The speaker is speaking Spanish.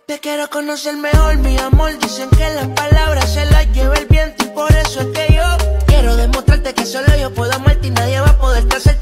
Te quiero conocer mejor, mi amor. Dicen que las palabras se las lleva el viento y por eso es que yo quiero demostrarte que solo yo puedo amarte y nadie va a poder hacer